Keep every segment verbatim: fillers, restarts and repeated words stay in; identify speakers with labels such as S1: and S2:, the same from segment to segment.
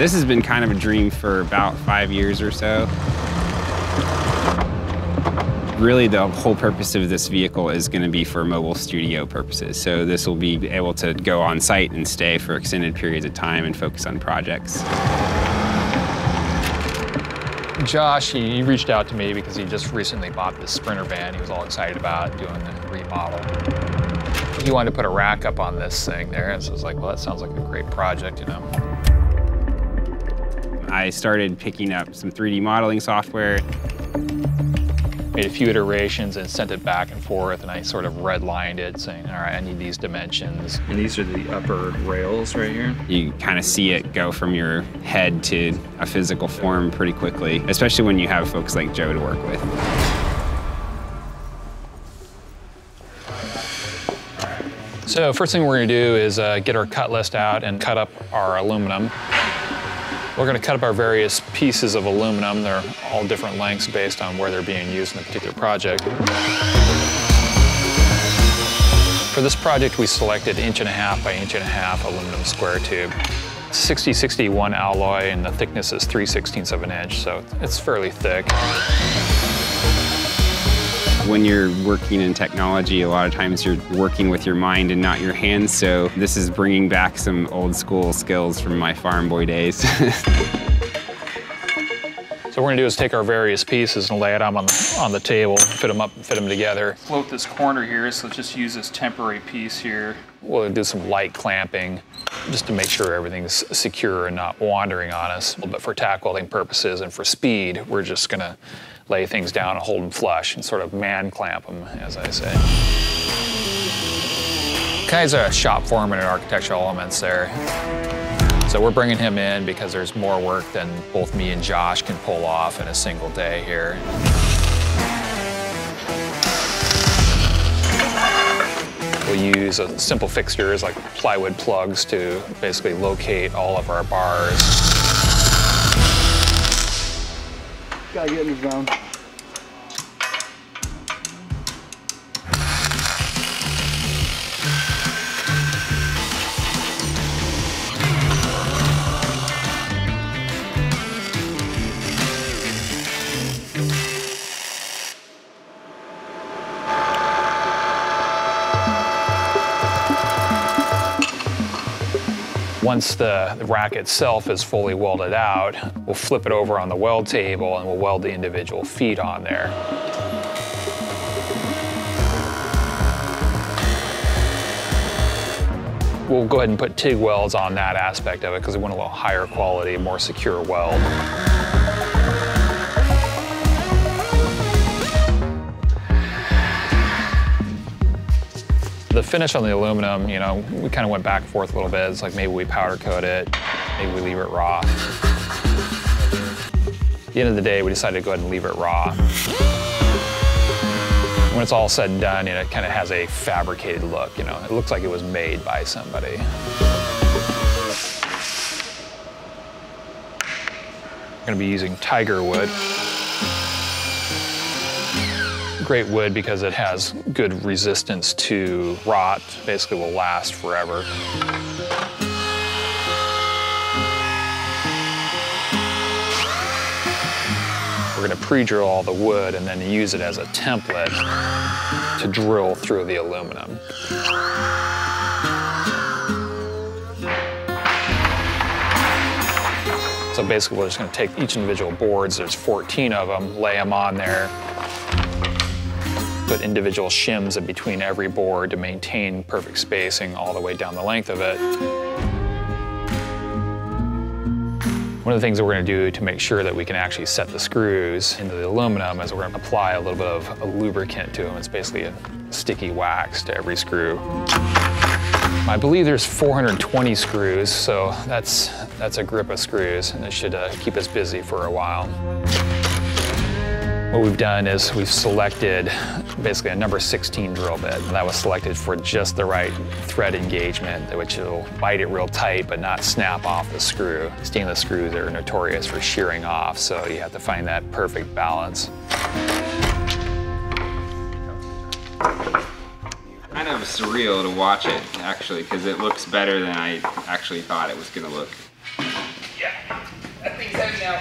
S1: This has been kind of a dream for about five years or so. Really, the whole purpose of this vehicle is going to be for mobile studio purposes. So this will be able to go on site and stay for extended periods of time and focus on projects.
S2: Josh, he reached out to me because he just recently bought this Sprinter van. He was all excited about doing the remodel. He wanted to put a rack up on this thing there, and so I was like, well, that sounds like a great project, you know.
S1: I started picking up some three D modeling software.
S2: Made a few iterations and sent it back and forth, and I sort of redlined it, saying, all right, I need these dimensions.
S3: And these are the upper rails right here?
S1: You kind of see it go from your head to a physical form pretty quickly, especially when you have folks like Joe to work with.
S2: So first thing we're gonna do is uh, get our cut list out and cut up our aluminum. We're going to cut up our various pieces of aluminum. They're all different lengths based on where they're being used in a particular project. For this project, we selected inch and a half by inch and a half aluminum square tube. sixty sixty-one alloy, and the thickness is three sixteenths of an inch, so it's fairly thick.
S1: When you're working in technology, a lot of times you're working with your mind and not your hands, so this is bringing back some old school skills from my farm boy days.
S2: So what we're gonna do is take our various pieces and lay it on the, on the table, fit them up and fit them together. Float this corner here, so let's just use this temporary piece here. We'll do some light clamping just to make sure everything's secure and not wandering on us. But for tack welding purposes and for speed, we're just gonna lay things down and hold them flush and sort of man clamp them, as I say. Kai's a shop foreman at Architectural Elements there. So we're bringing him in because there's more work than both me and Josh can pull off in a single day here. We'll use a simple fixtures like plywood plugs to basically locate all of our bars.
S4: Gotta get in the zone.
S2: Once the, the rack itself is fully welded out, we'll flip it over on the weld table and we'll weld the individual feet on there. We'll go ahead and put TIG welds on that aspect of it because we want a little higher quality, more secure weld. The finish on the aluminum, you know, we kind of went back and forth a little bit. It's like maybe we powder coat it, maybe we leave it raw. At the end of the day, we decided to go ahead and leave it raw. When it's all said and done, you know, it kind of has a fabricated look, you know. It looks like it was made by somebody. We're gonna be using tiger wood. Great wood because it has good resistance to rot, basically will last forever. We're gonna pre-drill all the wood and then use it as a template to drill through the aluminum. So basically we're just gonna take each individual boards, there's fourteen of them, lay them on there, put individual shims in between every board to maintain perfect spacing all the way down the length of it. One of the things that we're going to do to make sure that we can actually set the screws into the aluminum is we're going to apply a little bit of a lubricant to them. It's basically a sticky wax to every screw. I believe there's four hundred twenty screws, so that's, that's a grip of screws, and it should uh, keep us busy for a while. What we've done is we've selected basically a number sixteen drill bit. That was selected for just the right thread engagement, which will bite it real tight but not snap off the screw. Stainless screws are notorious for shearing off, so you have to find that perfect balance.
S1: Kind of surreal to watch it, actually, because it looks better than I actually thought it was going to look.
S2: Yeah.
S1: That thing's heavy now.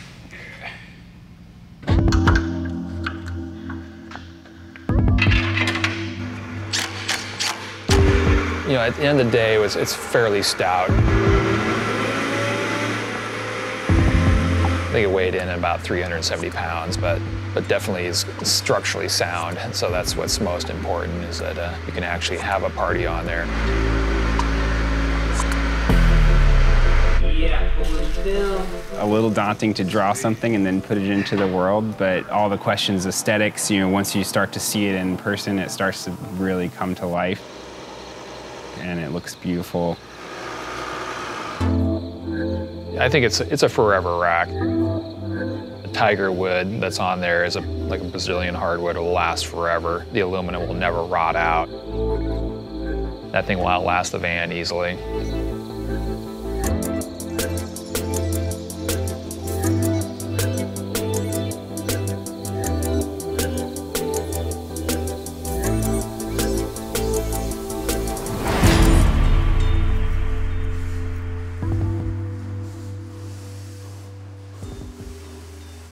S2: You know, at the end of the day, it was, it's fairly stout. I think it weighed in at about three hundred seventy pounds, but, but definitely is structurally sound. And so that's what's most important, is that uh, you can actually have a party on there.
S1: Yeah, pull it down. A little daunting to draw something and then put it into the world, but all the questions, aesthetics, you know, once you start to see it in person, it starts to really come to life. And it looks beautiful.
S2: I think it's, it's a forever rack. The tiger wood that's on there is a, like a Brazilian hardwood. It will last forever. The aluminum will never rot out. That thing will outlast the van easily.